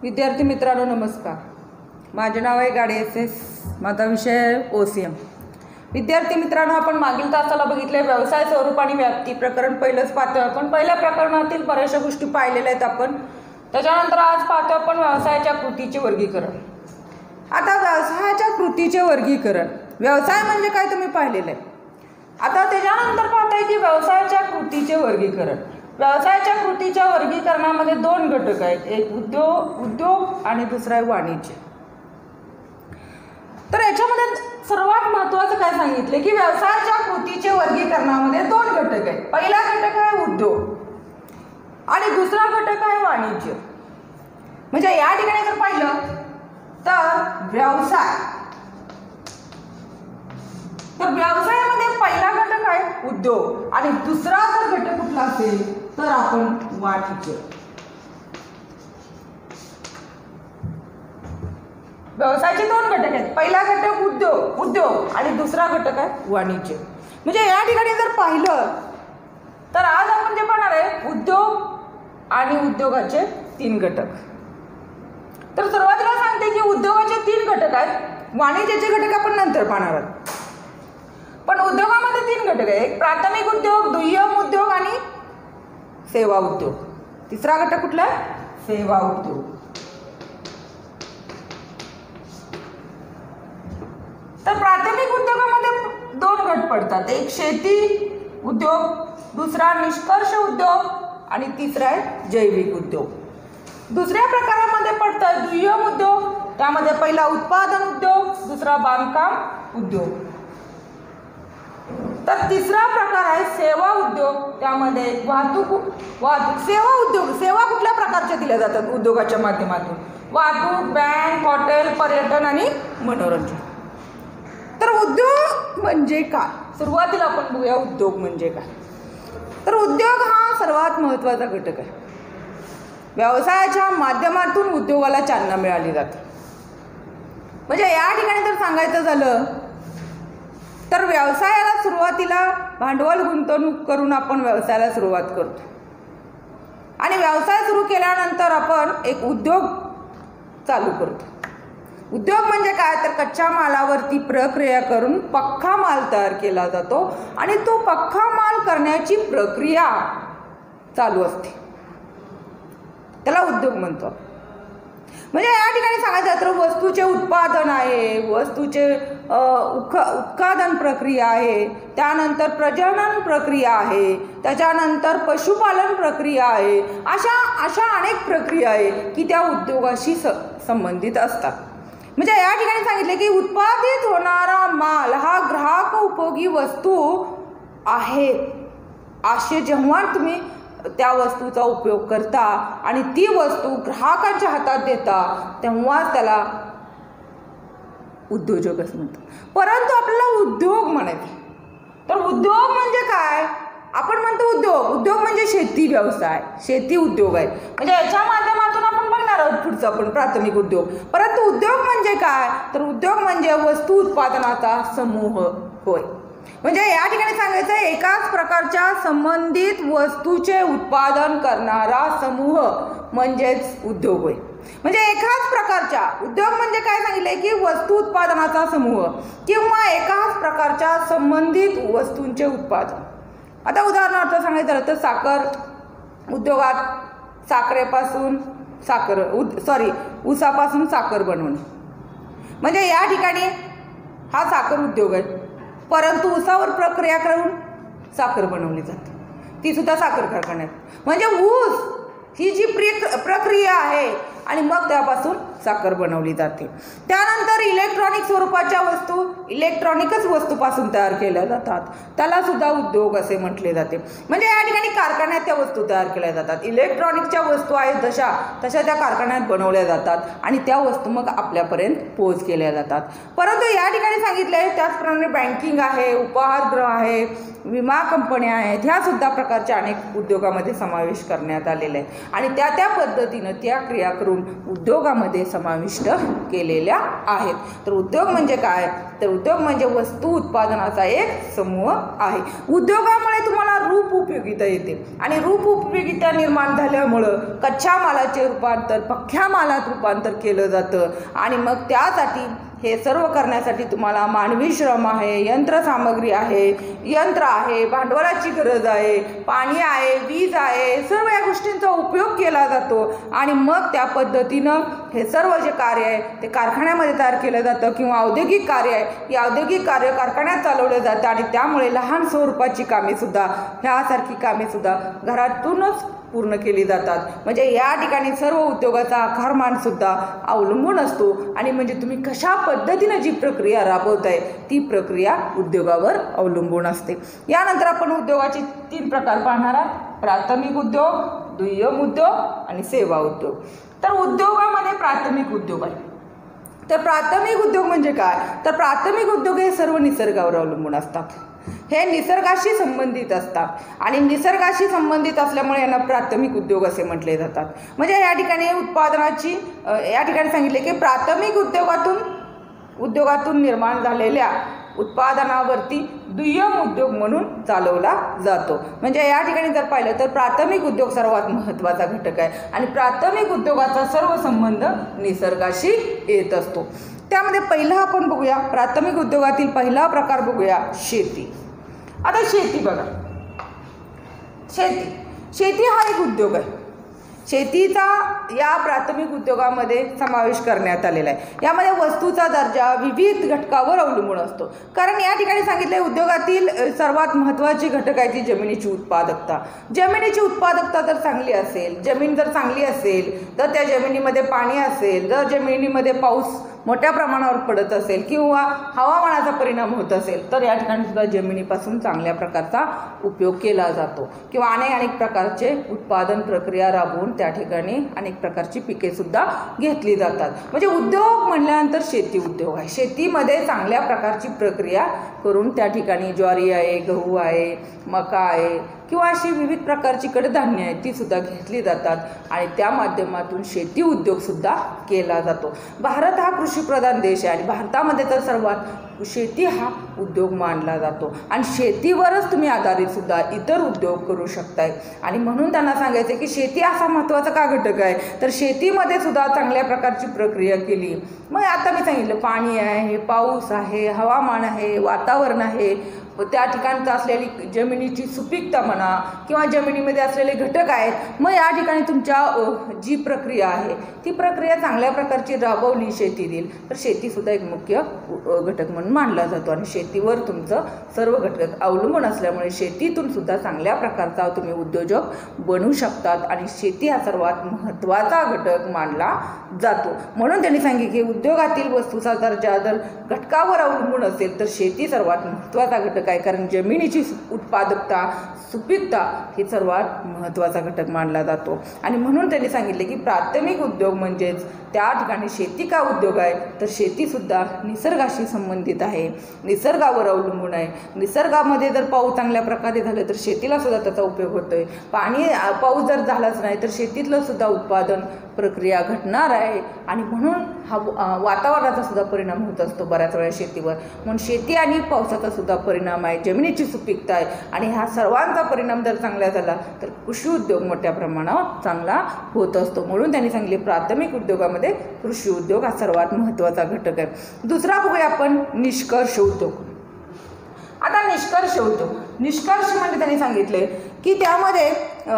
विद्यार्थी मित्रांनो नमस्कार. माझे नाव आहे गाडे एस. माझा विषय आहे OCM. विद्यार्थी मित्रांनो, आपण मागील तासाला बघितले व्यवसाय स्वरूप आणि व्याप्ती प्रकरण पहिलंच पाहतोय आपण. पहिल्या प्रकरणातील बऱ्याचशा गोष्टी पाहिलेल्या आहेत आपण. त्याच्यानंतर आज पाहतोय आपण व्यवसायाच्या कृतीचे वर्गीकरण. आता व्यवसायाच्या कृतीचे वर्गीकरण, व्यवसाय म्हणजे काय तुम्ही पाहिलेलं आहे. आता त्याच्यानंतर पाहताय की व्यवसायाच्या कृतीचे वर्गीकरण. व्यवसायाच्या कृतीच्या वर्गीकरणामध्ये दोन घटक आहेत, एक उद्योग आणि दुसरा आहे वाणिज्य. तर याच्यामध्ये सर्वात महत्त्वाचं काय सांगितले की व्यवसायाच्या कृतीचे वर्गीकरणामध्ये दोन घटक आहेत. पहिला घटक आहे उद्योग आणि दुसरा घटक आहे वाणिज्य. म्हणजे या ठिकाणी जर पाहिलं तर व्यवसायामध्ये पहिला घटक आहे उद्योग आणि दुसरा जर घटक कुठला असेल तर आपण वाणिज्य. व्यवसायाचे दोन घटक आहेत, पहिला घटक उद्योग आणि दुसरा घटक आहे वाणिज्य. म्हणजे या ठिकाणी जर पाहिलं तर आज आपण जे पाहणार आहे उद्योग आणि उद्योगाचे तीन घटक. तर सुरुवातीला सांगते की उद्योगाचे तीन घटक आहेत, वाणिज्याचे घटक आपण नंतर पाहणार आहोत. पण उद्योगामध्ये तीन घटक आहेत, एक प्राथमिक उद्योग, दुय्यम उद्योग आणि सेवा उद्योग. तिसरा घटक कुठला आहे? सेवा उद्योग. तर प्राथमिक उद्योगामध्ये दोन गट पडतात, एक शेती उद्योग, दुसरा निष्कर्ष उद्योग आणि तिसरा आहे जैविक उद्योग. दुसऱ्या प्रकारामध्ये पडतात दुय्यम उद्योग, त्यामध्ये पहिला उत्पादन उद्योग, दुसरा बांधकाम उद्योग. तर तिसरा प्रकार आहे सेवा उद्योग, त्यामध्ये वाहतूक सेवा उद्योग. सेवा कुठल्या प्रकारच्या दिल्या जातात उद्योगाच्या माध्यमातून? वाहतूक, बँक, हॉटेल, पर्यटन आणि मनोरंजन. तर उद्योग म्हणजे काय? सुरुवातीला आपण बघूया उद्योग म्हणजे काय. तर उद्योग हा सर्वात महत्त्वाचा घटक आहे. व्यवसायाच्या माध्यमातून उद्योगाला चालना मिळाली जाते. म्हणजे या ठिकाणी जर सांगायचं झालं तर व्यवसायाला सुरुवातीला भांडवल गुंतवणूक करून आपण व्यवसायाला सुरुवात करतो आणि व्यवसाय सुरू केल्यानंतर आपण एक उद्योग चालू करतो. उद्योग म्हणजे काय? तर कच्च्या मालावरती प्रक्रिया करून पक्का माल तयार केला जातो आणि तो पक्का माल करण्याची प्रक्रिया चालू असते, त्याला उद्योग म्हणतो. म्हणजे या ठिकाणी सांगायचं तर वस्तूचे उत्पादन आहे, वस्तूचे उत्पादन प्रक्रिया आहे, त्यानंतर प्रजनन प्रक्रिया आहे, त्याच्यानंतर पशुपालन प्रक्रिया आहे. अशा अनेक प्रक्रिया आहे की त्या उद्योगाशी संबंधित असतात. म्हणजे या ठिकाणी सांगितले की उत्पादित होणारा माल हा ग्राहक उपयोगी वस्तू आहेत असे जेव्हा तुम्ही त्या वस्तूचा उपयोग करता आणि ती वस्तू ग्राहकांच्या हातात देता तेव्हा त्याला उद्योजक असं म्हणतात. परंतु आपल्याला उद्योग म्हणायचे तर उद्योग म्हणजे काय? आपण म्हणतो उद्योग म्हणजे शेती व्यवसाय, शेती उद्योग आहे. म्हणजे याच्या माध्यमातून आपण बघणार आहोत पुढचा पण प्राथमिक उद्योग. परंतु उद्योग म्हणजे काय? तर उद्योग म्हणजे वस्तू उत्पादनाचा समूह होय. म्हणजे या ठिकाणी सांगायचं आहे एकाच प्रकारच्या संबंधित वस्तूचे उत्पादन करणारा समूह म्हणजेच उद्योग होय. म्हणजे एकाच प्रकारच्या उद्योग म्हणजे काय सांगितले की वस्तू उत्पादनाचा समूह किंवा एकाच प्रकारच्या संबंधित वस्तूंचे उत्पादन. आता उदाहरणार्थ सांगायचं झालं तर साखर उद्योगात ऊसापासून साखर बनवणे. म्हणजे या ठिकाणी हा साखर उद्योग आहे, परंतु ऊसावर प्रक्रिया करून साखर बनवली जाते, ती सुद्धा साखर कारखान्यात. म्हणजे ऊस ही जी प्रक्रिया आहे आणि मग त्यापासून साखर बनवली जाते. त्यानंतर इलेक्ट्रॉनिक स्वरूपाच्या वस्तू इलेक्ट्रॉनिकच वस्तूपासून तयार केल्या जातात, त्याला सुद्धा उद्योग असे म्हटले जाते. म्हणजे या ठिकाणी कारखान्यात त्या वस्तू तयार केल्या जातात. इलेक्ट्रॉनिकच्या वस्तू आहेत तशा त्या कारखान्यात बनवल्या जातात आणि त्या वस्तू मग आपल्यापर्यंत पोच केल्या जातात. परंतु या ठिकाणी सांगितले आहे त्याचप्रमाणे बँकिंग आहे, उपहारगृह आहे, विमा कंपन्या आहेत, ह्या सुद्धा प्रकारच्या अनेक उद्योगामध्ये समावेश करण्यात आलेले आहेत आणि त्या पद्धतीनं त्या क्रिया करून करून उद्योगामध्ये समाविष्ट केलेल्या आहेत. तर उद्योग म्हणजे काय? तर उद्योग म्हणजे वस्तू उत्पादनाचा एक समूह आहे. उद्योगामुळे तुम्हाला रूप उपयोगिता येते आणि रूप उपयोगिता निर्माण झाल्यामुळं कच्च्या मालाचे रूपांतर पक्क्या मालात रूपांतर केलं जातं आणि मग त्यासाठी हे सर्व करण्यासाठी तुम्हाला मानवी श्रम आहे, यंत्रसामग्री आहे, यंत्र आहे, भांडवलाची गरज आहे, पाणी आहे, वीज आहे, सर्व या गोष्टींचा उपयोग केला जातो आणि मग त्या पद्धतीनं हे सर्व जे कार्य आहे ते कारखान्यामध्ये तयार केलं जातं किंवा औद्योगिक कार्य आहे या औद्योगिक कार्य कारखान्यात चालवलं जातं आणि त्यामुळे लहान स्वरूपाची कामेसुद्धा ह्यासारखी कामेसुद्धा घरातूनच पूर्ण केली जातात. म्हणजे या ठिकाणी सर्व उद्योगाचा आकारमानसुद्धा अवलंबून असतो आणि म्हणजे तुम्ही कशा पद्धतीनं जी प्रक्रिया राबवताय ती प्रक्रिया उद्योगावर अवलंबून असते. यानंतर आपण उद्योगाचे 3 प्रकार पाहणार आहोत. प्राथमिक उद्योग, दुय्यम उद्योग आणि सेवा उद्योग. तर उद्योगामध्ये प्राथमिक उद्योग आहे. तर प्राथमिक उद्योग म्हणजे काय? तर प्राथमिक उद्योग हे सर्व निसर्गावर अवलंबून असतात. हे निसर्गाशी संबंधित असतात आणि निसर्गाशी संबंधित असल्यामुळे यांना प्राथमिक उद्योग असे म्हटले जातात. म्हणजे या ठिकाणी उत्पादनाची या ठिकाणी सांगितले की प्राथमिक उद्योगातून निर्माण झालेल्या उत्पादनावरती दुय्यम उद्योग म्हणून चालवला जातो. म्हणजे या ठिकाणी जर पाहिलं तर प्राथमिक उद्योग सर्वात महत्त्वाचा घटक आहे आणि प्राथमिक उद्योगाचा सर्व संबंध निसर्गाशी येत असतो. त्यामध्ये पहिला आपण बघूया प्राथमिक उद्योगातील पहिला प्रकार बघूया शेती. आता शेती बघा, शेती हा एक उद्योग आहे. शेतीचा या प्राथमिक उद्योगामध्ये समावेश करण्यात आलेला आहे. यामध्ये वस्तूचा दर्जा विविध घटकावर अवलंबून असतो. कारण या ठिकाणी सांगितले उद्योगातील सर्वात महत्त्वाचे घटक आहे ती जमिनीची उत्पादकता. जमिनीची उत्पादकता जर चांगली असेल, जमीन जर चांगली असेल तर त्या जमिनीमध्ये पाणी असेल, जर जमिनीमध्ये पाऊस मोठ्या प्रमाणावर पडत असेल किंवा हवामानाचा परिणाम होत असेल तर या ठिकाणी सुद्धा जमिनीपासून चांगल्या प्रकारचा उपयोग केला जातो किंवा अनेक प्रकारचे उत्पादन प्रक्रिया राबवून त्या ठिकाणी अनेक प्रकारची पिके सुद्धा घेतली जातात. म्हणजे उद्योग म्हटल्यानंतर शेती उद्योग आहे. शेतीमध्ये चांगल्या प्रकारची प्रक्रिया करून त्या ठिकाणी ज्वारी आहे, गहू आहे, मका आहे किंवा अशी विविध प्रकारची कडधान्य आहेत ती सुद्धा घेतली जातात आणि त्या माध्यमातून शेती उद्योग सुद्धा केला जातो. भारत हा कृषीप्रधान देश आहे आणि भारतामध्ये तर सर्वात शेती हा उद्योग मानला जातो आणि शेतीवरच तुम्ही आधारित सुद्धा इतर उद्योग करू शकताय. आणि म्हणून त्यांना सांगायचं की शेती असा महत्त्वाचा का घटक आहे? तर शेतीमध्ये सुद्धा चांगल्या प्रकारची प्रक्रिया केली. मग आता मी सांगितलं पाणी आहे, पाऊस आहे, हवामान आहे, वातावरण आहे, त्या ठिकाणचं असलेली जमिनीची सुपीकता म्हणा किंवा जमिनीमध्ये असलेले घटक आहेत. मग या ठिकाणी तुमच्या जी प्रक्रिया आहे ती प्रक्रिया चांगल्या प्रकारची राबवली शेतीतील तर शेतीसुद्धा एक मुख्य घटक म्हणून मानला जातो आणि शेतीवर तुमचं सर्व घटक अवलंबून असल्यामुळे शेतीतून सुद्धा चांगल्या प्रकारचा तुम्ही उद्योजक बनू शकतात आणि शेती हा सर्वात महत्त्वाचा घटक मानला जातो. म्हणून त्यांनी सांगितले की उद्योगातील वस्तूचा दर्जा जर घटकावर अवलंबून असेल तर शेती सर्वात महत्त्वाचा घटक आहे. कारण जमिनीची उत्पादकता, सुपीकता ही सर्वात महत्त्वाचा घटक मानला जातो आणि म्हणून त्यांनी सांगितले की प्राथमिक उद्योग म्हणजेच त्या ठिकाणी शेती का उद्योग आहे तर शेतीसुद्धा निसर्गाशी संबंधित आहे, निसर्गावर अवलंबून आहे. निसर्गामध्ये जर पाऊस चांगल्या प्रकारे झालं तर शेतीला सुद्धा त्याचा उपयोग होतोय. पाऊस जर झालाच नाही तर शेतीतलं सुद्धा उत्पादन प्रक्रिया घटणार आहे आणि म्हणून हा वातावरणाचा सुद्धा परिणाम होत असतो बऱ्याच वेळा शेतीवर. म्हणून शेती आणि पावसाचा सुद्धा परिणाम आहे, जमिनीची सुपीकता आहे आणि ह्या सर्वांचा परिणाम जर चांगला झाला तर कृषी उद्योग मोठ्या प्रमाणावर चांगला होत असतो. म्हणून त्यांनी सांगितले प्राथमिक उद्योगामध्ये कृषी उद्योग हा सर्वात महत्त्वाचा घटक आहे. दुसरा बघूया आपण निष्कर्ष उद्योग. आता निष्कर्ष म्हणजे त्यांनी सांगितले की त्यामध्ये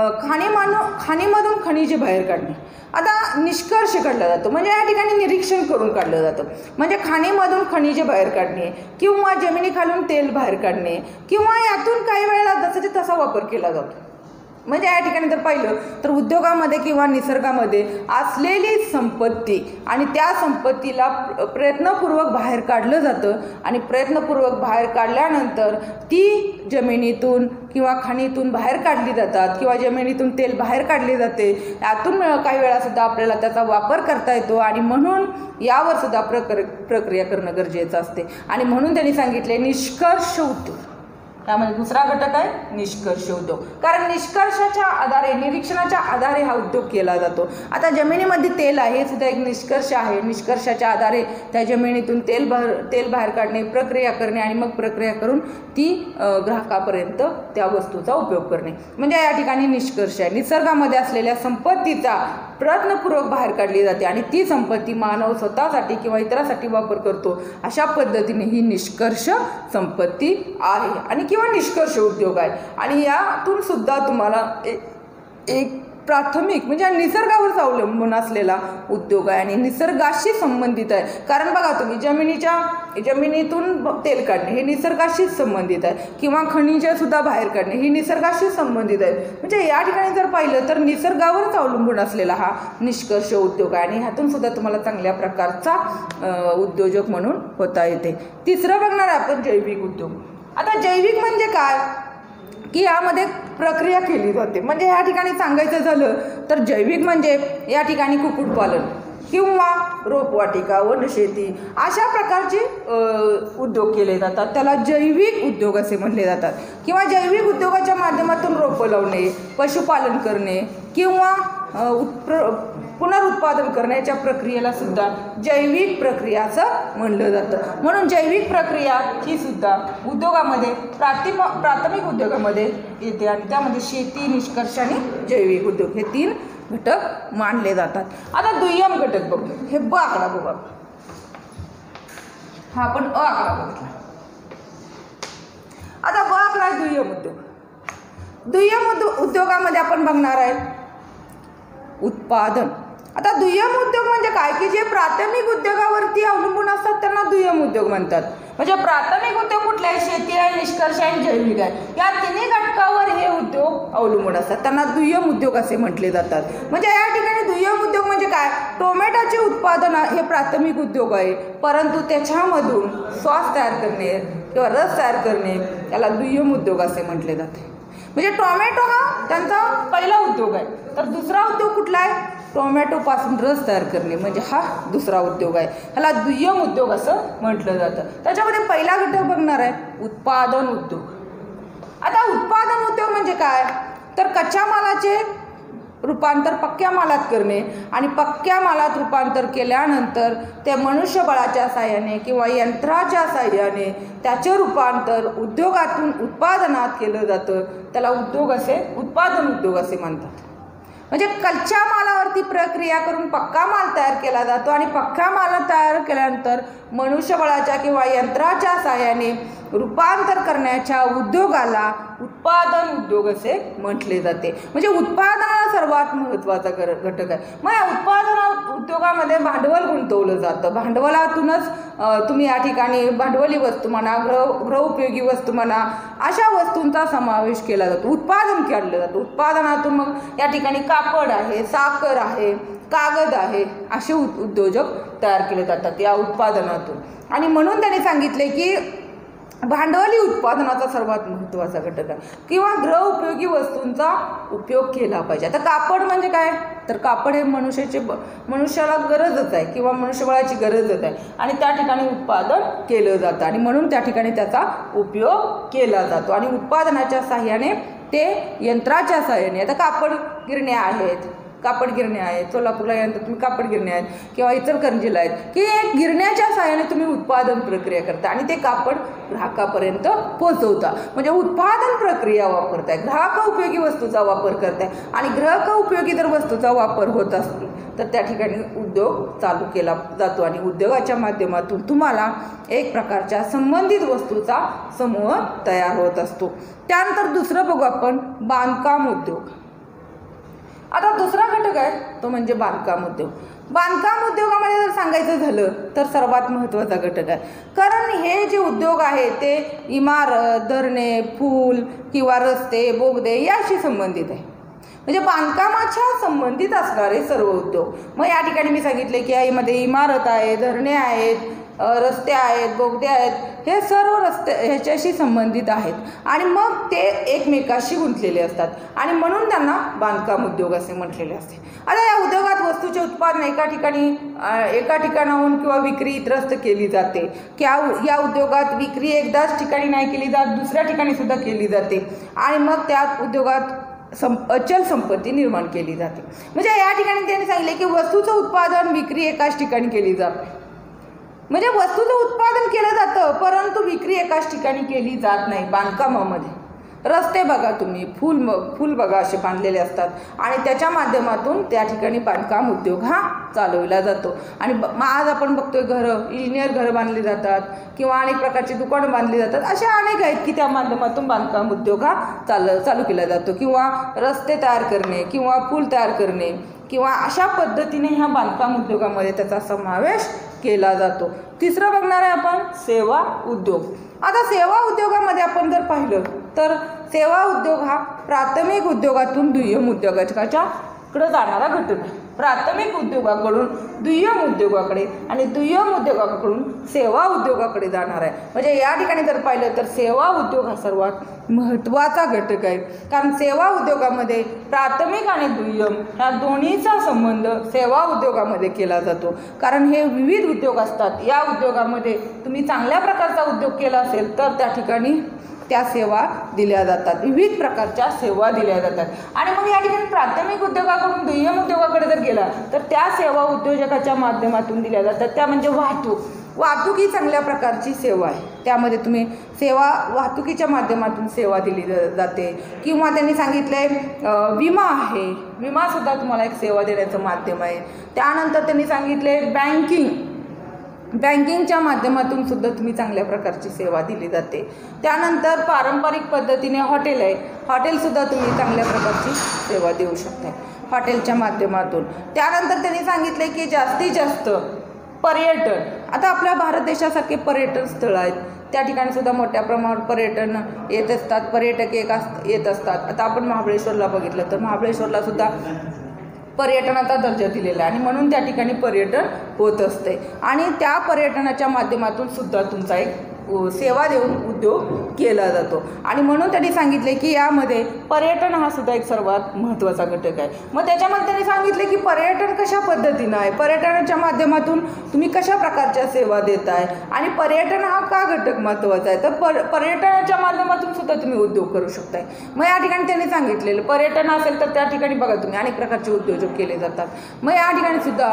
खाणीमधून खनिजे बाहेर काढणे. आता निष्कर्ष काढला जातो म्हणजे या ठिकाणी निरीक्षण करून काढलं जातं. म्हणजे खाणीमधून खनिजे बाहेर काढणे किंवा जमिनीखालून तेल बाहेर काढणे किंवा यातून काही वेळेला जसाच्या तसा वापर केला जातो. म्हणजे या ठिकाणी जर पाहिलं तर उद्योगामध्ये किंवा निसर्गामध्ये असलेली संपत्ती आणि त्या संपत्तीला प्रयत्नपूर्वक बाहेर काढलं जातं आणि प्रयत्नपूर्वक बाहेर काढल्यानंतर ती जमिनीतून किंवा खाणीतून बाहेर काढली जातात किंवा जमिनीतून तेल बाहेर काढले जाते. यातून काही वेळासुद्धा आपल्याला त्याचा वापर करता येतो आणि म्हणून यावर सुद्धा प्रक्रिया करणं गरजेचं असते आणि म्हणून त्यांनी सांगितले निष्कर्ष उद्योग. त्यामध्ये दुसरा घटक आहे निष्कर्ष उद्योग. कारण निष्कर्षाच्या आधारे, निरीक्षणाच्या आधारे हा उद्योग केला जातो. आता जमिनीमध्ये तेल आहे, हे सुद्धा एक निष्कर्ष आहे. निष्कर्षाच्या आधारे त्या जमिनीतून तेल बाहेर काढणे, प्रक्रिया करणे आणि मग प्रक्रिया करून ती ग्राहकापर्यंत त्या वस्तूचा उपयोग करणे म्हणजे या ठिकाणी निष्कर्ष आहे. निसर्गामध्ये असलेल्या संपत्तीचा प्रयत्नपूर्वक बाहेर काढली जाते आणि ती संपत्ती मानव स्वतःसाठी किंवा इतरांसाठी वापर करतो. अशा पद्धतीने ही निष्कर्ष संपत्ती आहे आणि किंवा निष्कर्ष उद्योग आहे. आणि यातून सुद्धा तुम्हाला एक प्राथमिक म्हणजे निसर्गावरच अवलंबून असलेला उद्योग आहे आणि निसर्गाशी संबंधित आहे. कारण बघा तुम्ही जमिनीतून तेल काढणे हे निसर्गाशीच संबंधित आहे किंवा खनिजे सुद्धा बाहेर काढणे ही निसर्गाशी संबंधित आहे. म्हणजे या ठिकाणी जर पाहिलं तर निसर्गावरच अवलंबून असलेला हा निष्कर्ष उद्योग आहे आणि ह्यातून सुद्धा तुम्हाला चांगल्या प्रकारचा उद्योजक म्हणून होता येते. तिसरं बघणार आहे आपण जैविक उद्योग. आता जैविक म्हणजे काय की यामध्ये प्रक्रिया केली जाते. म्हणजे या ठिकाणी सांगायचं झालं तर जैविक म्हणजे या ठिकाणी कुक्कुटपालन किंवा रोपवाटिका, वनशेती अशा प्रकारचे उद्योग केले जातात. त्याला जैविक उद्योग असे म्हणले जातात. किंवा जैविक उद्योगाच्या माध्यमातून रोपं लावणे, पशुपालन करणे किंवा पुनरुत्पादन करण्याच्या प्रक्रियेला सुद्धा जैविक प्रक्रिया असं म्हणलं जातं. म्हणून जैविक प्रक्रिया ही सुद्धा उद्योगामध्ये प्राथमिक उद्योगामध्ये येते आणि त्यामध्ये शेती, निष्कर्ष आणि जैविक उद्योग हे 3 घटक मानले जातात. आता दुय्यम घटक बघू. हे ब आकडा बघा, हा आपण अ आकडा बघितला. आता ब आकडा आहे दुय्यम उद्योग. दुय्यम उद्योगामध्ये आपण बघणार आहे उत्पादन. आता दुय्यम उद्योग म्हणजे काय की जे प्राथमिक उद्योगावरती अवलंबून असतात त्यांना दुय्यम उद्योग म्हणतात. म्हणजे प्राथमिक उद्योग कुठले आहे? शेती आहे, निष्कर्ष आहे, जैविक आहे. या तिन्ही घटकावर हे उद्योग अवलंबून असतात, त्यांना दुय्यम उद्योग असे म्हटले जातात. म्हणजे या ठिकाणी दुय्यम उद्योग म्हणजे काय? टोमॅटोचे उत्पादन हे प्राथमिक उद्योग आहे, परंतु त्याच्यामधून सॉस तयार करणे किंवा रस तयार करणे याला दुय्यम उद्योग असे म्हटले जाते. म्हणजे टोमॅटो हा त्यांचा पहिला उद्योग आहे. तर दुसरा उद्योग कुठला आहे? टोमॅटोपासून रस तयार करणे म्हणजे हा दुसरा उद्योग आहे. ह्याला दुय्यम उद्योग असं म्हटलं जातं. त्याच्यामध्ये पहिला घटक बघणार आहे उत्पादन उद्योग. आता उत्पादन उद्योग म्हणजे काय तर कच्च्या मालाचे रूपांतर पक्क्या मालात करणे आणि पक्क्या मालात रूपांतर केल्यानंतर ते मनुष्यबळाच्या साहाय्याने किंवा यंत्राच्या साहाय्याने त्याचे रूपांतर उद्योगातून उत्पादनात केलं जातं. त्याला उत्पादन उद्योग असे म्हणतात. म्हणजे कच्च्या मालावरती प्रक्रिया करून पक्का माल तयार केला जातो आणि पक्का माल तयार केल्यानंतर मनुष्यबळाच्या किंवा यंत्राच्या साहाय्याने रूपांतर करण्याच्या उद्योगाला उत्पादन उद्योग असे म्हटले जाते. म्हणजे उत्पादनाला सर्वात महत्त्वाचा घटक आहे. मग या उत्पादन उद्योगामध्ये भांडवल गुंतवलं जातं. भांडवलातूनच तुम्ही या ठिकाणी भांडवली वस्तू म्हणा, गृहोपयोगी वस्तू म्हणा अशा वस्तूंचा समावेश केला जातो. उत्पादन केलं जातं. उत्पादनातून मग या ठिकाणी कापड आहे, साखर आहे, कागद आहे असे उद्योजक तयार केले जातात या उत्पादनातून. आणि म्हणून त्यांनी सांगितले की भांडवली उत्पादनाचा सर्वात महत्त्वाचा घटक आहे किंवा गृहोपयोगी वस्तूंचा उपयोग केला पाहिजे. आता कापड म्हणजे काय तर कापड हे मनुष्याला गरजच आहे किंवा मनुष्यबळाची गरजच आहे आणि त्या ठिकाणी उत्पादन केलं जातं आणि म्हणून त्या ठिकाणी त्याचा उपयोग केला जातो आणि उत्पादनाच्या साहाय्याने ते यंत्राच्या साहाय्याने. आता कापड गिरण्या आहेत, सोलापूरला यानंतर तुम्ही कापड गिरण्या आहेत किंवा इचलकरंजीला आहेत की एक गिरण्याच्या साहाय्याने तुम्ही उत्पादन प्रक्रिया करता आणि ते कापड ग्राहकापर्यंत पोहोचवता. म्हणजे उत्पादन प्रक्रिया वापरताय, ग्राहक उपयोगी वस्तूचा वापर करताय आणि ग्राहक उपयोगी जर वस्तूचा वापर होत असेल तर त्या ठिकाणी उद्योग चालू केला जातो आणि उद्योगाच्या माध्यमातून तुम्हाला एक प्रकारच्या संबंधित वस्तूचा समूह तयार होत असतो. त्यानंतर दुसरं बघू आपण बांधकाम उद्योग. आता दुसरा घटक आहे तो म्हणजे बांधकाम उद्योग. बांधकाम उद्योगामध्ये जर सांगायचं झालं तर सर्वात महत्त्वाचा घटक आहे. कारण हे जे उद्योग आहे ते इमारत, धरणे, पूल किंवा रस्ते, बोगदे याशी संबंधित आहे. म्हणजे बांधकामाच्या संबंधित असणारे सर्व उद्योग. मग या ठिकाणी मी सांगितले की यामध्ये इमारत आहे, धरणे आहेत, रस्ते आहेत, बोगदे आहेत, हे सर्व रस्ते ह्याच्याशी संबंधित आहेत आणि मग ते एकमेकाशी गुंतलेले असतात आणि म्हणून त्यांना बांधकाम उद्योग असे म्हटलेले असते. आता या उद्योगात वस्तूचे उत्पादन एका ठिकाणाहून किंवा विक्री इतरत्र केली जाते. या उद्योगात विक्री एकदाच ठिकाणी नाही केली जात, दुसऱ्या ठिकाणी सुद्धा केली जाते आणि मग त्या उद्योगात अचल संपत्ती निर्माण केली जाते. म्हणजे या ठिकाणी त्यांनी सांगितले की वस्तूचं उत्पादन विक्री एकाच ठिकाणी केली जाते. म्हणजे वस्तूचं उत्पादन केलं जातं परंतु विक्री एकाच ठिकाणी केली जात नाही. बांधकामामध्ये रस्ते बघा तुम्ही, फूल बघा असे बांधलेले असतात आणि त्याच्या माध्यमातून त्या ठिकाणी बांधकाम उद्योग हा चालवला जातो. आणि आज आपण बघतोय इंजिनियर घरं बांधली जातात किंवा अनेक प्रकारची दुकानं बांधली जातात. अशा अनेक आहेत की त्या माध्यमातून बांधकाम उद्योग हा चालू केला जातो. किंवा रस्ते तयार करणे किंवा पूल तयार करणे किंवा अशा पद्धतीने ह्या बांधकाम उद्योगामध्ये त्याचा समावेश केला जातो. तिसरं बघणार आहे आपण सेवा उद्योग. आता सेवा उद्योगामध्ये आपण जर पाहिलं तर सेवा उद्योग हा प्राथमिक उद्योगातून दुय्यम उद्योगाच्याकडे जाणारा घटक आहे. प्राथमिक उद्योगाकडून दुय्यम उद्योगाकडे आणि दुय्यम उद्योगाकडून सेवा उद्योगाकडे जाणार आहे. म्हणजे या ठिकाणी जर पाहिलं तर सेवा उद्योग हा सर्वात महत्त्वाचा घटक आहे. कारण सेवा उद्योगामध्ये प्राथमिक आणि दुय्यम ह्या दोन्हीचा संबंध सेवा उद्योगामध्ये केला जातो. कारण हे विविध उद्योग असतात. या उद्योगामध्ये तुम्ही चांगल्या प्रकारचा उद्योग केला असेल तर त्या ठिकाणी त्या सेवा दिल्या जातात, विविध प्रकारच्या सेवा दिल्या जातात. आणि मग या ठिकाणी प्राथमिक उद्योगाकडून दुय्यम उद्योगाकडे जर गेला तर त्या सेवा उद्योजकाच्या माध्यमातून दिल्या जातात. त्या म्हणजे वाहतूक ही चांगल्या प्रकारची सेवा आहे. त्यामध्ये तुम्ही वाहतुकीच्या माध्यमातून सेवा दिली जाते. किंवा त्यांनी सांगितले विमा आहे, विमासुद्धा तुम्हाला एक सेवा देण्याचं माध्यम आहे. त्यानंतर त्यांनी सांगितले बँकिंगच्या माध्यमातून सुद्धा तुम्ही चांगल्या प्रकारची सेवा दिली जाते. त्यानंतर पारंपरिक पद्धतीने हॉटेल आहे, हॉटेलसुद्धा तुम्ही चांगल्या प्रकारची सेवा देऊ शकता हॉटेलच्या माध्यमातून. त्यानंतर त्यांनी सांगितले की जास्तीत जास्त पर्यटन, आता आपल्या भारत देशासारखे पर्यटन स्थळं आहेत त्या ठिकाणी सुद्धा मोठ्या प्रमाणात पर्यटन येत असतात, पर्यटक येत असतात. आता आपण महाबळेश्वरला बघितलं तर महाबळेश्वरला सुद्धा पर्यटनाचा दर्जा दिलेला आहे आणि म्हणून त्या ठिकाणी पर्यटन होत असते आणि त्या पर्यटनाच्या माध्यमातून सुद्धा तुमचा एक सेवा देऊन उद्योग केला जातो. आणि म्हणून त्यांनी सांगितले की यामध्ये पर्यटन हा सुद्धा एक सर्वात महत्त्वाचा घटक आहे. मग त्याच्यामध्ये त्यांनी सांगितले की पर्यटन कशा पद्धतीनं आहे, पर्यटनाच्या माध्यमातून तुम्ही कशा प्रकारच्या सेवा देताय आणि पर्यटन हा का घटक महत्त्वाचा आहे, तर पर्यटनाच्या माध्यमातून सुद्धा तुम्ही उद्योग करू शकताय. मग या ठिकाणी त्यांनी सांगितलेलं पर्यटन असेल तर त्या ठिकाणी बघा तुम्ही अनेक प्रकारचे उद्योजक केले जातात. मग या ठिकाणी सुद्धा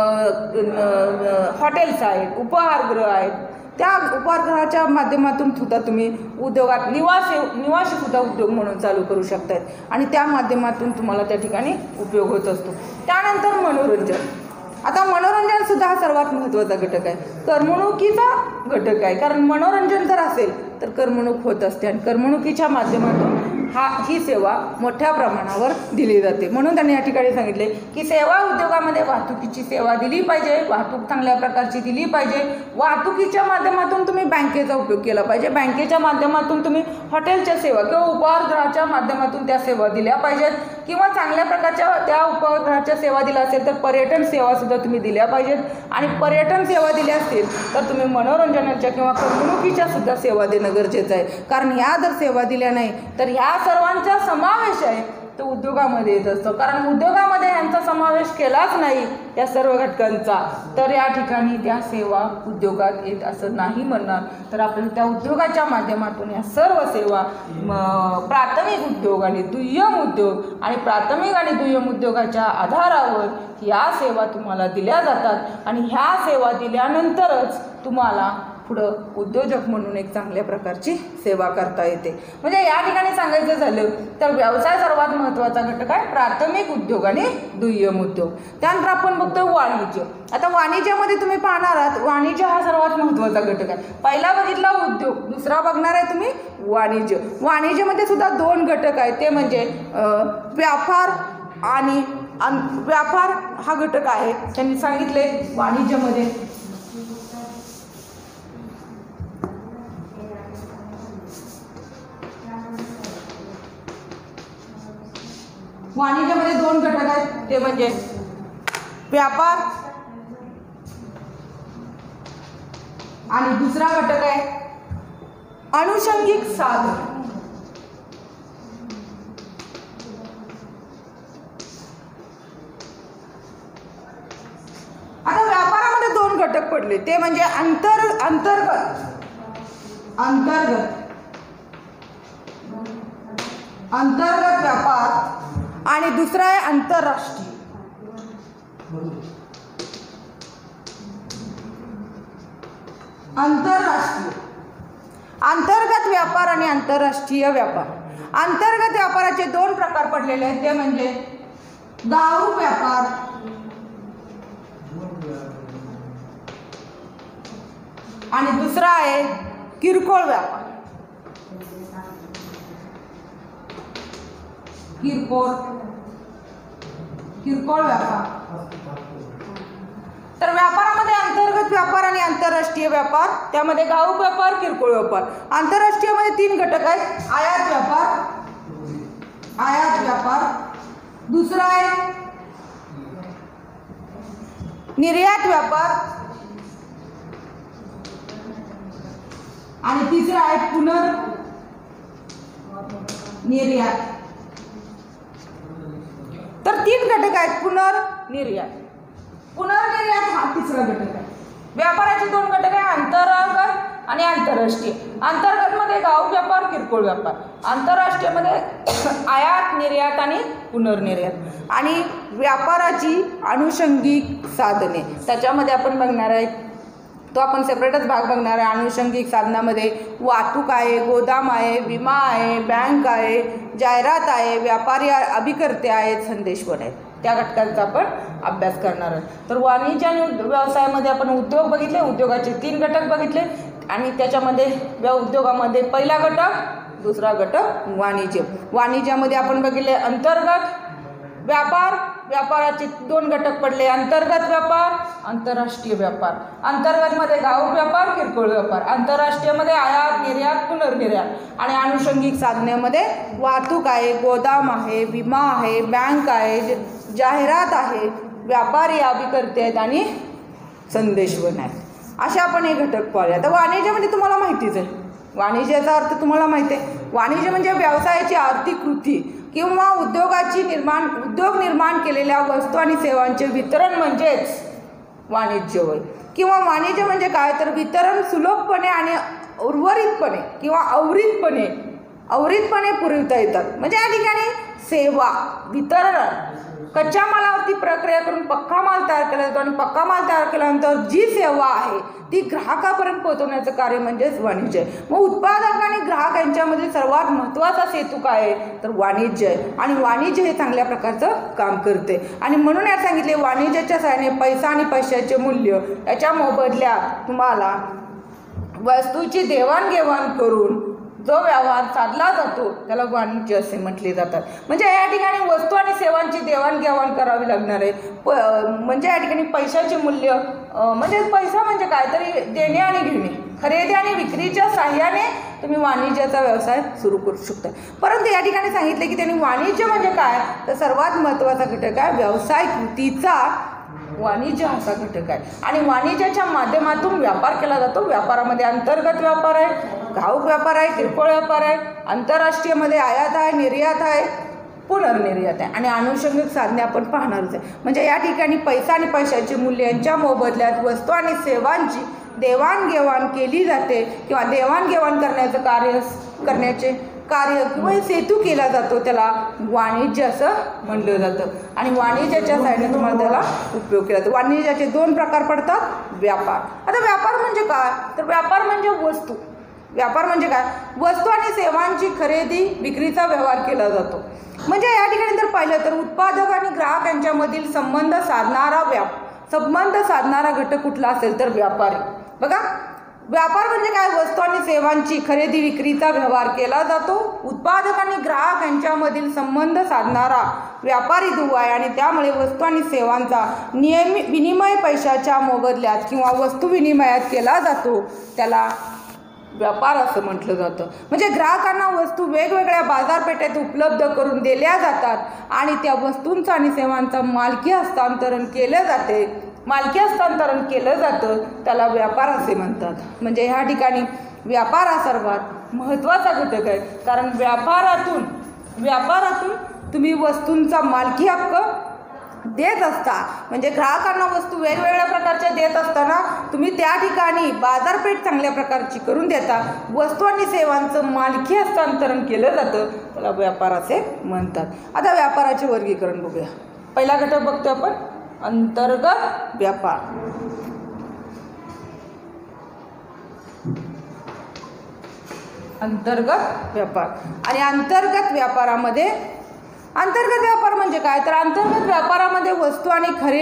हॉटेल्स आहेत, उपहारगृह आहेत, त्या उपहारगृहाच्या माध्यमातून सुद्धा तुम्ही उद्योगात निवासी सुद्धा उद्योग म्हणून चालू करू शकतायत आणि त्या माध्यमातून तुम्हाला त्या ठिकाणी उपयोग होत असतो. त्यानंतर मनोरंजन. आता मनोरंजन सुद्धा हा सर्वात महत्त्वाचा घटक आहे, करमणुकीचा घटक आहे. कारण मनोरंजन जर असेल तर करमणूक होत असते आणि करमणुकीच्या माध्यमातून ही सेवा मोठ्या प्रमाणावर दिली जाते. म्हणून त्यांनी या ठिकाणी सांगितले की सेवा उद्योगामध्ये वाहतुकीची सेवा दिली पाहिजे, वाहतूक चांगल्या प्रकारची दिली पाहिजे. वाहतुकीच्या माध्यमातून तुम्ही बँकेचा उपयोग केला पाहिजे, बँकेच्या माध्यमातून तुम्ही हॉटेलच्या सेवा किंवा उपहारगृहाच्या माध्यमातून त्या सेवा दिल्या पाहिजेत किंवा चांगल्या प्रकारच्या त्या उपहारगृहाच्या सेवा दिल्या असेल तर पर्यटन सेवा सुद्धा तुम्ही दिल्या पाहिजेत. आणि पर्यटन सेवा दिल्या असतील तर तुम्ही मनोरंजनाच्या किंवा करमणुकीच्या सुद्धा सेवा देणं गरजेचं आहे. कारण ह्या जर सेवा दिल्या नाही तर ह्या सर्वांचा समावेश आहे तो उद्योगामध्ये येत असतो. कारण उद्योगामध्ये यांचा समावेश केलाच नाही या सर्व घटकांचा तर या ठिकाणी त्या सेवा उद्योगात येत असं नाही म्हणणार. तर आपण त्या उद्योगाच्या माध्यमातून या सर्व सेवा प्राथमिक उद्योग आणि दुय्यम उद्योग आणि प्राथमिक आणि दुय्यम उद्योगाच्या आधारावर या सेवा तुम्हाला दिल्या जातात आणि ह्या सेवा दिल्यानंतरच तुम्हाला पुढं उद्योजक म्हणून एक चांगल्या प्रकारची सेवा करता येते. म्हणजे या ठिकाणी सांगायचं झालं तर व्यवसाय सर्वात महत्त्वाचा घटक आहे प्राथमिक उद्योग आणि दुय्यम उद्योग. त्यानंतर आपण बघतो वाणिज्य. आता वाणिज्यामध्ये तुम्ही पाहणार आहात वाणिज्य हा सर्वात महत्त्वाचा घटक आहे. पहिला बघितला उद्योग, दुसरा बघणार आहे तुम्ही वाणिज्य. वाणिज्यामध्ये सुद्धा दोन घटक आहेत ते म्हणजे व्यापार आणि व्यापार हा घटक आहे. त्यांनी सांगितले वाणिज्यामध्ये वाणिज्यामध्ये दोन घटक आहेत, ते म्हणजे व्यापार आणि दुसरा घटक आहे अनुषंगिक साधन. आता व्यापारामध्ये दोन घटक पडले, ते म्हणजे अंतर्गत व्यापार आणि दुसरा आहे आंतरराष्ट्रीय. अंतर्गत व्यापार आणि आंतरराष्ट्रीय व्यापार. अंतर्गत व्यापाराचे दोन प्रकार पडलेले आहेत, ते म्हणजे घाऊक व्यापार आणि दुसरा आहे किरकोळ व्यापार. किरकोळ व्यापार. तर व्यापारामध्ये अंतर्गत व्यापार आणि आंतरराष्ट्रीय व्यापार, त्यामध्ये घाऊक व्यापार, किरकोळ व्यापार. आंतरराष्ट्रीय मध्ये तीन घटक आहेत, आयात व्यापार, दुसरा आहे निर्यात व्यापार आणि तिसरा आहे पुनर्निर्यात. तर तीन घटक आहेत. पुनर्निर्यात हा तिसरा घटक आहे. व्यापाराचे दोन घटक आहे, अंतर्गत आणि आंतरराष्ट्रीय. अंतर्गत मध्ये घाऊक व्यापार, किरकोळ व्यापार. आंतरराष्ट्रीय मध्ये आयात, निर्यात आणि पुनर्निर्यात. आणि व्यापाराची अनुषंगिक साधने, त्याच्यामध्ये आपण बघणार आहे, तो आपण सेपरेटच भाग बघणार आहे. अनुषंगिक साधनामध्ये वाहतूक आहे, गोदाम आहे, विमा आहे, बँक आहे, जाहिरात आहे, व्यापारी अभिकर्ते आहेत, संदेशवन आहेत. त्या घटकांचा आपण अभ्यास करणार आहोत. तर वाणिज्य आणि व्यवसायामध्ये आपण उद्योग बघितले, उद्योगाचे तीन घटक बघितले आणि त्याच्यामध्ये उद्योगामध्ये पहिला घटक, दुसरा घटक वाणिज्य. वाणिज्यामध्ये आपण बघितले अंतर्गत व्यापार, व्यापाराचे दोन घटक पडले, अंतर्गत व्यापार, आंतरराष्ट्रीय व्यापार. अंतर्गतमध्ये घाऊक व्यापार, किरकोळ व्यापार. आंतरराष्ट्रीयमध्ये आयात, निर्यात, पुनर्निर्यात. आणि अनुषंगिक साधनेमध्ये वाहतूक आहे, गोदाम आहे, विमा आहे, बँक आहे, जाहिरात आहे, व्यापारी अभिकर्ते आहेत आणि संदेशवन आहेत. अशा आपण हे घटक पाहूया. तर वाणिज्यामध्ये तुम्हाला माहितीच आहे, वाणिज्याचा अर्थ तुम्हाला माहिती आहे. वाणिज्य म्हणजे व्यवसायाची आर्थिक कृती किंवा उद्योग निर्माण केलेल्या वस्तू आणि सेवांचे वितरण म्हणजेच वाणिज्य होय. किंवा वाणिज्य म्हणजे काय, तर वितरण सुलभपणे आणि उर्वरितपणे किंवा अवरितपणे पुरवता येतात. म्हणजे या ठिकाणी सेवा वितरण, कच्च्या मालावरती प्रक्रिया करून पक्का माल तयार केला जातो आणि पक्का माल तयार केल्यानंतर जी सेवा आहे ती ग्राहकापर्यंत पोहोचवण्याचं कार्य म्हणजेच वाणिज्य आहे. मग उत्पादक आणि ग्राहक यांच्यामधील सर्वात महत्त्वाचा सेतू काय आहे, तर वाणिज्य आहे. आणि वाणिज्य हे चांगल्या प्रकारचं काम करते. आणि म्हणून यात सांगितले, वाणिज्याच्या सहाय्याने पैसा आणि पैशाचे मूल्य याच्या मोबदल्यात तुम्हाला वस्तूची देवाणघेवाण करून जो व्यवहार साधला जातो त्याला वाणिज्य असे म्हटले जातात. म्हणजे या ठिकाणी वस्तू आणि सेवांची देवाणघेवाण करावी लागणार आहे. म्हणजे या ठिकाणी पैशाचे मूल्य, म्हणजे पैसा म्हणजे काय, तरी देणे आणि घेणे, खरेदी आणि विक्रीच्या साह्याने तुम्ही वाणिज्याचा व्यवसाय सुरू करू शकता. परंतु या ठिकाणी सांगितले की त्यांनी वाणिज्य म्हणजे काय, तर सर्वात महत्त्वाचा घटक आहे व्यवसाय कृतीचा वाणिज्य असा घटक आहे. आणि वाणिज्याच्या माध्यमातून व्यापार केला जातो. व्यापारामध्ये अंतर्गत व्यापार आहे, घाऊक व्यापार आहे, किरकोळ व्यापार आहे, आंतरराष्ट्रीयमध्ये आयात आहे, निर्यात आहे, पुनर्निर्यात आहे. आणि अनुषंगिक साधने आपण पाहणारच आहे. म्हणजे या ठिकाणी पैसा आणि पैशाचे मूल्य यांच्या मोबदल्यात वस्तू आणि सेवांची देवाणघेवाण केली जाते किंवा देवाणघेवाण करण्याचे कार्य किंवा सेतू केला जातो, त्याला वाणिज्य असं म्हटलं जातं. आणि वाणिज्याच्या साहाय्याने तुम्हाला त्याला उपयोग केला जातो. वाणिज्याचे दोन प्रकार पडतात. व्यापार, आता व्यापार म्हणजे काय, तर व्यापार म्हणजे वस्तू, व्यापार म्हणजे काय, वस्तू आणि सेवांची खरेदी विक्रीचा व्यवहार केला जातो. म्हणजे या ठिकाणी जर पाहिलं तर उत्पादक आणि ग्राहक यांच्यामधील संबंध साधणारा घटक कुठला असेल तर व्यापारी. बघा, व्यापार म्हणजे काय, वस्तू आणि सेवांची खरेदी विक्रीचा व्यवहार केला जातो. उत्पादक आणि ग्राहक यांच्यामधील संबंध साधणारा व्यापारी दुवा आहे. आणि त्यामुळे वस्तू आणि सेवांचा विनिमय पैशाच्या मोबदल्यात किंवा वस्तू विनिमयात केला जातो, त्याला व्यापार असं म्हटलं जातं. म्हणजे ग्राहकांना वस्तू वेगवेगळ्या बाजारपेठेत उपलब्ध करून दिल्या जातात आणि त्या वस्तूंचा आणि सेवांचा मालकी हस्तांतरण केलं जातं, त्याला व्यापार असे म्हणतात. म्हणजे ह्या ठिकाणी व्यापार हा सर्वात महत्त्वाचा घटक आहे. कारण व्यापारातून तुम्ही वस्तूंचा मालकी हक्क देत असता. म्हणजे ग्राहकांना वस्तू वेगवेगळ्या प्रकारच्या देत असताना तुम्ही त्या ठिकाणी बाजारपेठ चांगल्या प्रकारची करून देता. वस्तू आणि सेवांचं मालकी हस्तांतरण केलं जातं, त्याला व्यापार असे म्हणतात. आता व्यापाराचे वर्गीकरण बघूया. पहिला घटक बघतो आपण, अंतर्गत व्यापार. अंतर्गत व्यापार आणि अंतर्गत व्यापारामध्ये अंतर्गत व्यापार म्हणजे काय? तर अंतर्गत व्यापारामध्ये वस्तू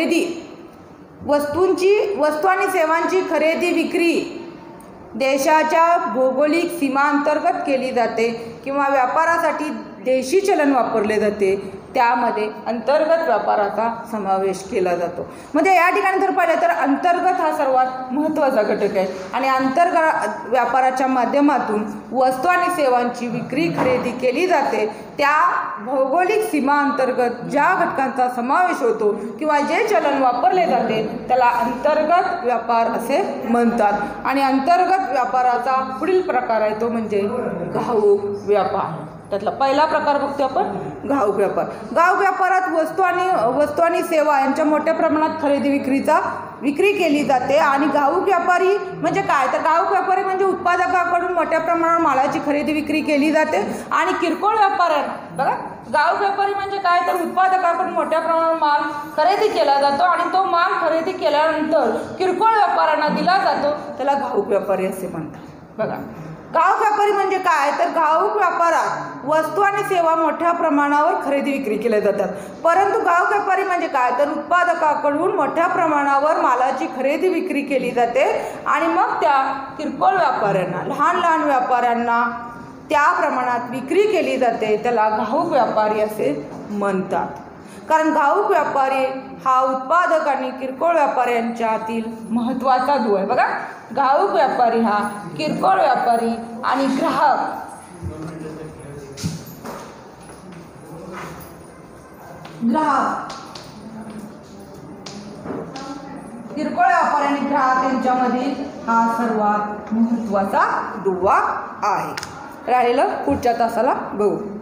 आणि सेवांची खरेदी विक्री देशाच्या भौगोलिक सीमांतर्गत केली जाते किंवा व्यापारासाठी देशी चलन वापरले जाते. त्यामध्ये अंतर्गत व्यापाराचा समावेश केला जातो. म्हणजे या ठिकाणी जर पाहिलं तर अंतर्गत हा सर्वात महत्त्वाचा घटक आहे आणि अंतर्गत व्यापाराच्या माध्यमातून वस्तू आणि सेवांची विक्री खरेदी केली जाते. त्या भौगोलिक सीमांतर्गत ज्या घटकांचा समावेश होतो किंवा जे चलन वापरले जाते त्याला अंतर्गत व्यापार असे म्हणतात. आणि अंतर्गत व्यापाराचा पुढील प्रकार आहे तो म्हणजे घाऊक व्यापार. त्यातला पहिला प्रकार बघतो आपण, घाऊक व्यापार. घाऊक व्यापारात वस्तू आणि सेवा यांच्या मोठ्या प्रमाणात विक्री केली जाते. आणि घाऊक व्यापारी म्हणजे काय? तर घाऊक व्यापारी म्हणजे उत्पादकाकडून मोठ्या प्रमाणात मालाची खरेदी विक्री केली जाते. आणि किरकोळ व्यापाऱ्यांना बघा, घाऊक व्यापारी म्हणजे काय? तर उत्पादकाकडून मोठ्या प्रमाणात माल खरेदी केला जातो आणि तो माल खरेदी केल्यानंतर किरकोळ व्यापाऱ्यांना दिला जातो, त्याला घाऊक व्यापारी असे म्हणतात. बघा, घाऊक व्यापारी म्हणजे काय? तर घाऊक व्यापारात वस्तू आणि सेवा मोठ्या प्रमाणावर खरेदी विक्री केल्या जातात. परंतु घाऊक व्यापारी म्हणजे काय? तर उत्पादकाकडून मोठ्या प्रमाणावर मालाची खरेदी विक्री केली जाते आणि मग त्या किरकोळ व्यापाऱ्यांना, लहान व्यापाऱ्यांना त्या प्रमाणात विक्री केली जाते, त्याला घाऊक व्यापारी असे म्हणतात. कारण घाऊक व्यापारी हा उत्पादक आणि किरकोळ व्यापाऱ्यांच्यातील महत्त्वाचा दुवा आहे. बघा, घाऊक व्यापारी हा किरकोळ व्यापारी आणि किरकोळ व्यापारी आणि ग्राहक यांच्यामधील हा सर्वात महत्त्वाचा दुवा आहे. राहिलेलं पुढच्या तासाला बघू.